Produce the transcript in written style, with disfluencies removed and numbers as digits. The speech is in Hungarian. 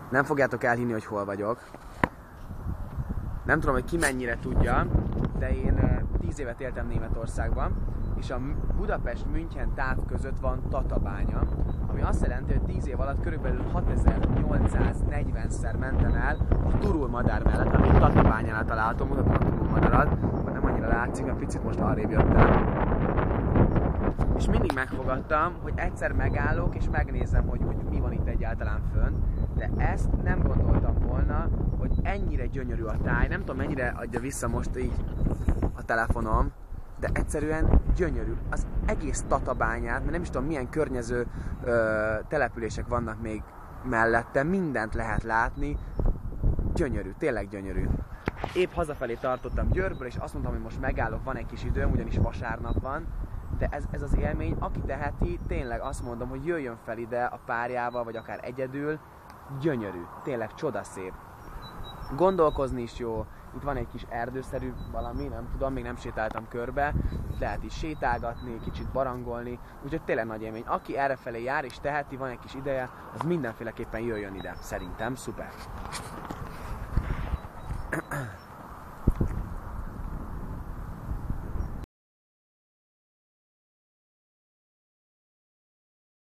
Nem fogjátok elhinni, hogy hol vagyok. Nem tudom, hogy ki mennyire tudja, de én 10 évet éltem Németországban, és a Budapest-München táv között van Tatabánya, ami azt jelenti, hogy 10 év alatt körülbelül 6840-szer mentem el a Turul madár mellett, ami Tatabányánál található, mutatom a Turul madarat, nem annyira látszik, mert picit most arrébb jöttem. És mindig megfogadtam, hogy egyszer megállok és megnézem, hogy mi van itt egyáltalán fönn, de ezt nem gondoltam volna, hogy ennyire gyönyörű a táj. Nem tudom, mennyire adja vissza most így a telefonom, de egyszerűen gyönyörű. Az egész Tatabányát, mert nem is tudom, milyen környező települések vannak még mellette, mindent lehet látni. Gyönyörű, tényleg gyönyörű. Épp hazafelé tartottam Győrből, és azt mondtam, hogy most megállok, van egy kis időm, ugyanis vasárnap van, de ez az élmény, aki teheti, tényleg azt mondom, hogy jöjjön fel ide a párjával, vagy akár egyedül, gyönyörű, tényleg csodaszép. Gondolkozni is jó, itt van egy kis erdőszerű valami, nem tudom, még nem sétáltam körbe, itt lehet is sétálgatni, kicsit barangolni, úgyhogy tényleg nagy élmény. Aki errefelé jár és teheti, van egy kis ideje, az mindenféleképpen jöjjön ide, szerintem, szuper.